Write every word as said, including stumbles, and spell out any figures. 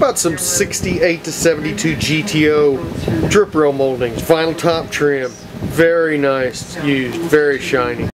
about some sixty-eight to seventy-two G T O drip rail moldings, vinyl top trim, very nice used, very shiny.